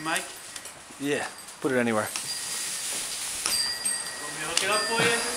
mic? Yeah, put it anywhere. Want me to hook it up for you?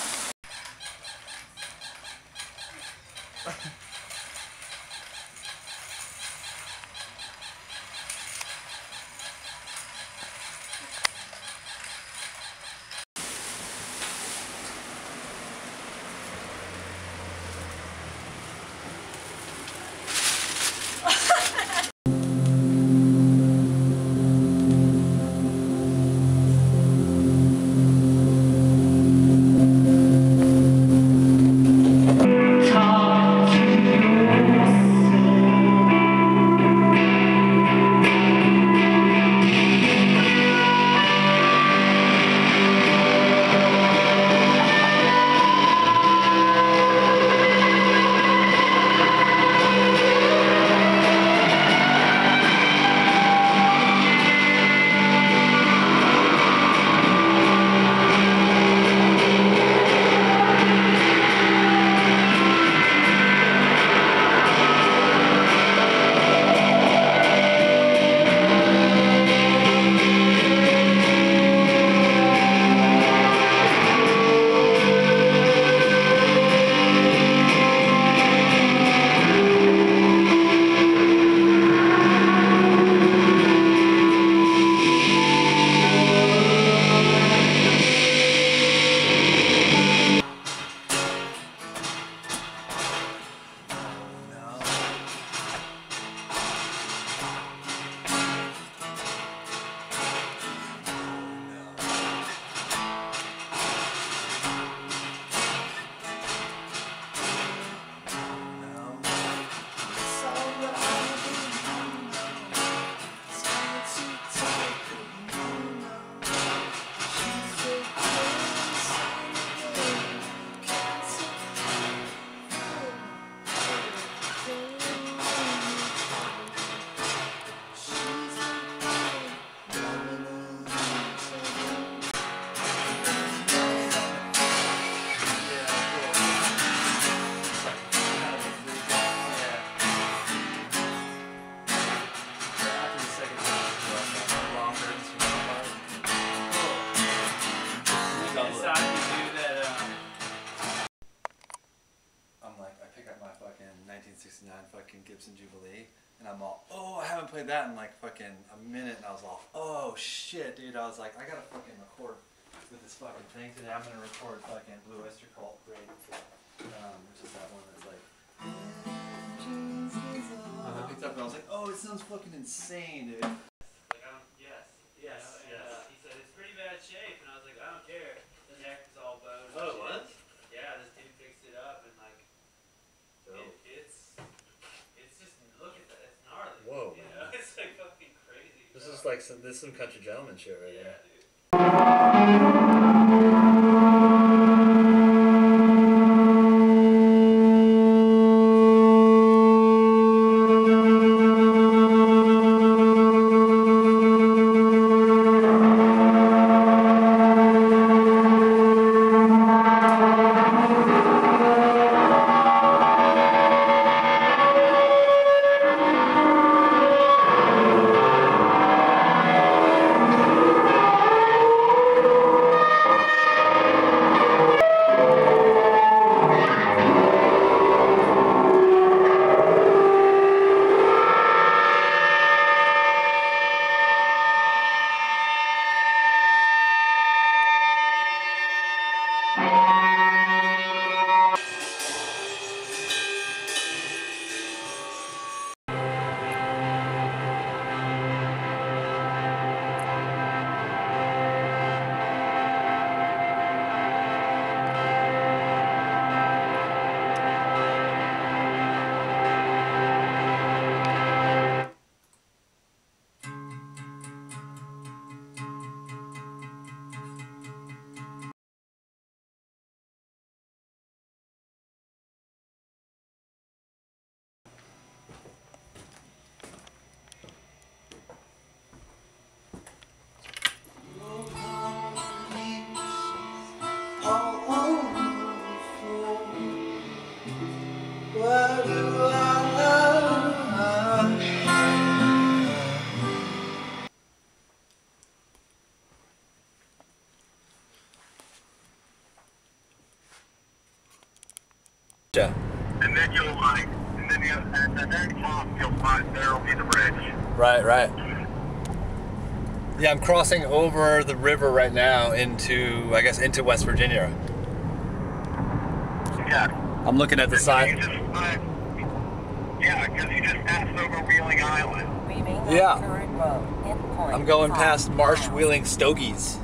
Played that in like fucking a minute and I was all, oh shit, dude. I was like, I gotta fucking record with this fucking thing today. I'm gonna record fucking Blue Oyster Cult Great, which is that one that's like, I picked up and I was like, oh, it sounds fucking insane, dude. Like, yes. He said, it's pretty bad shape, and I was like, I don't care. The neck is all bone. Oh, what? Yeah, this dude fixed it up, and like, it's just, look at that, it's gnarly. Whoa. You know, it's like fucking crazy. This is like this is some country gentleman shit right here. Dude. Yeah. And then you'll like, and then at the very top, you'll find there'll be the bridge. Right, right. Yeah, I'm crossing over the river right now into, I guess, into West Virginia. Yeah. I'm looking at the sign. Yeah, because you just passed over Wheeling Island. Yeah. I'm going past Marsh Wheeling Stogies.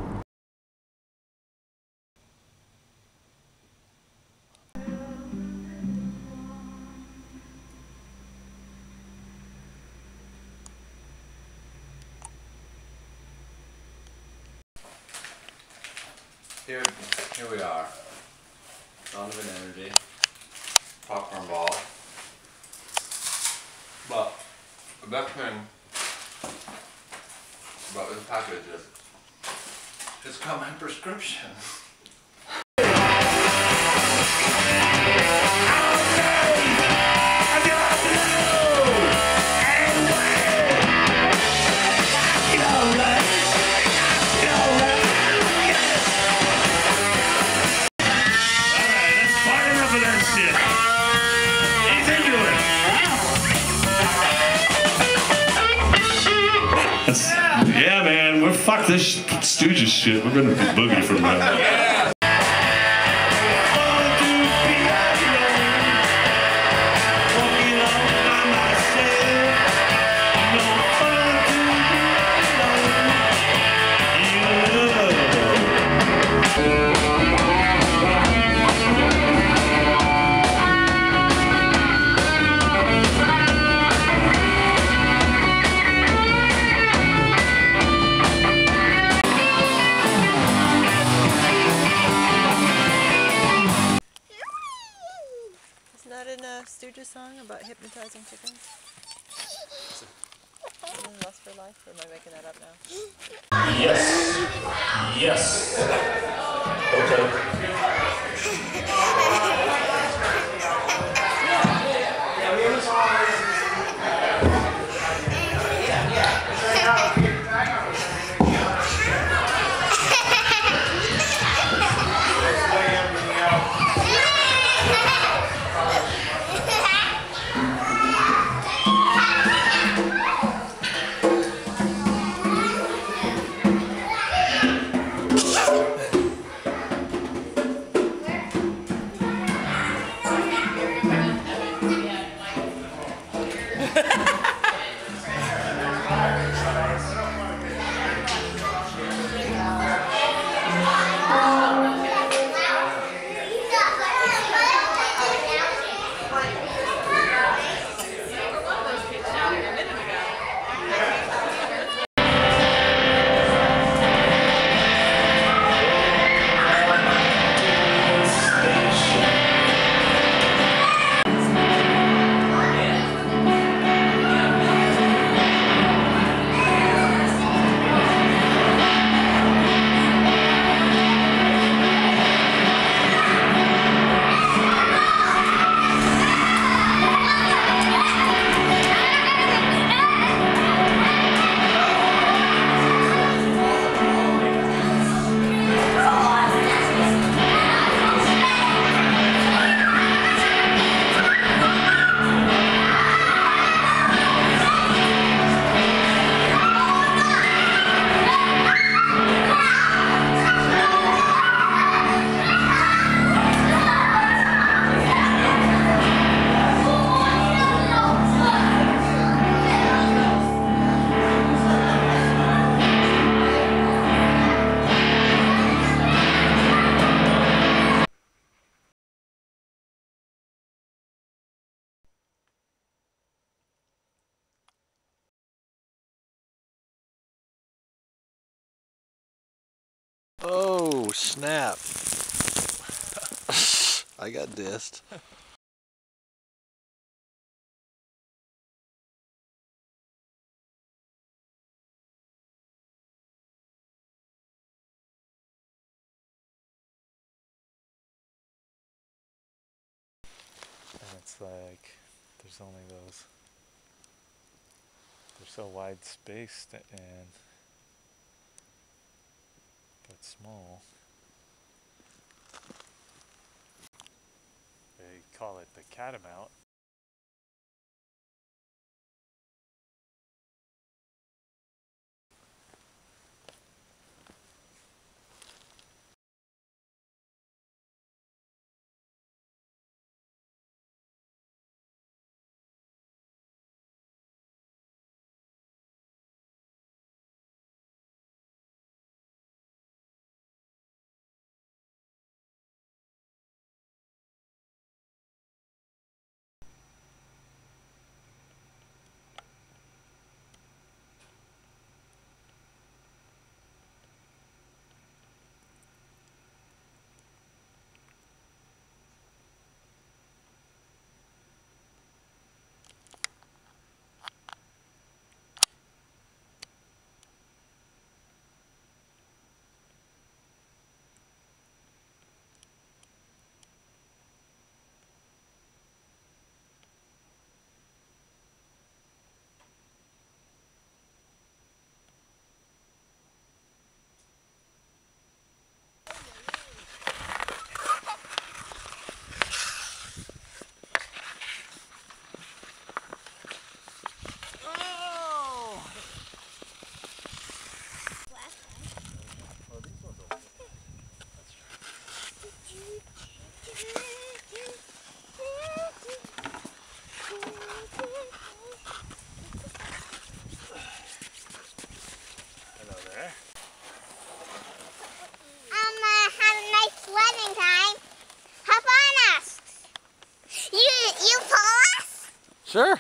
Here we are. Donovan Energy. Popcorn ball. But the best thing about this package is it's got my prescription. Yeah, man, we're fuck this Stooges shit. We're gonna boogie from that. Yeah. Stooges song about hypnotizing chickens? Lust for life? Or am I making that up now? Yes. Yes. Oh, snap. I got dissed. And it's like, there's only those, they're so wide spaced and but small. Very call it the catamount. Have a nice swimming time. Hop on us. You pull us? Sure.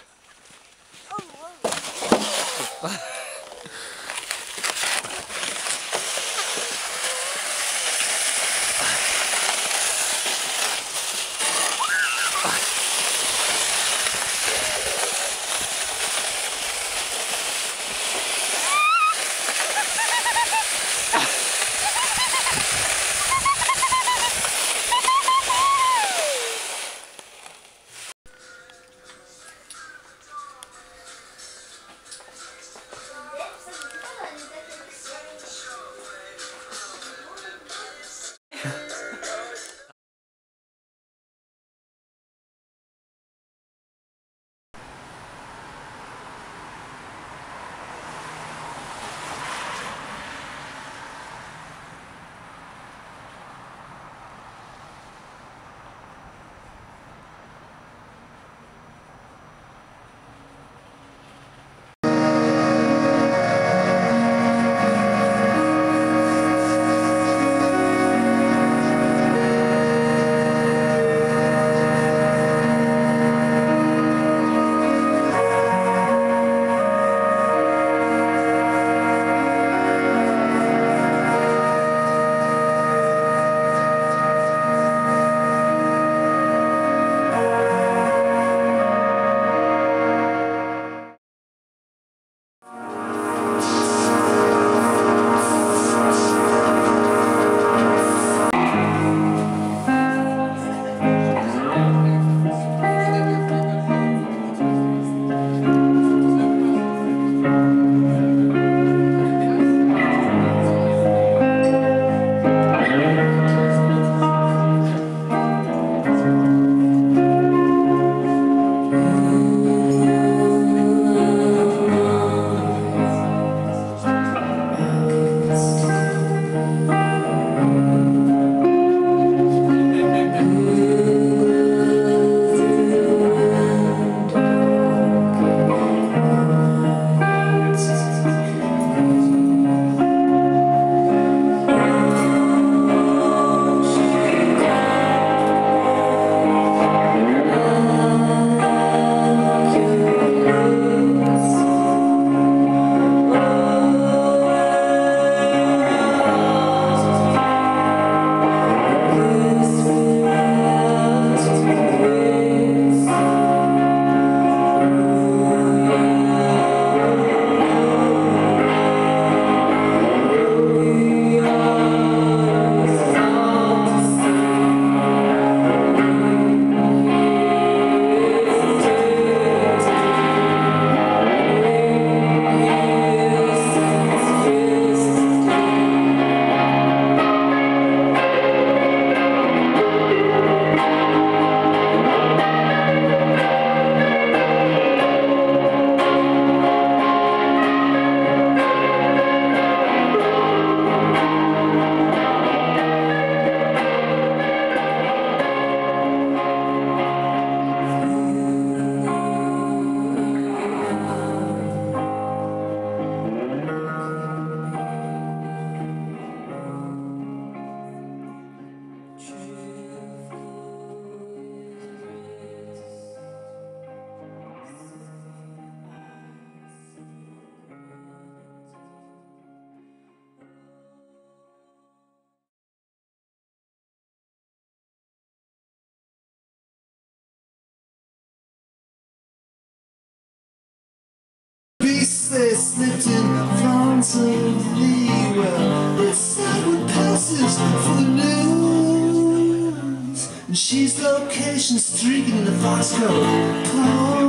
they slipped in front of me. Well, it's sad what passes for the news. And she's location streaking in the Foxco.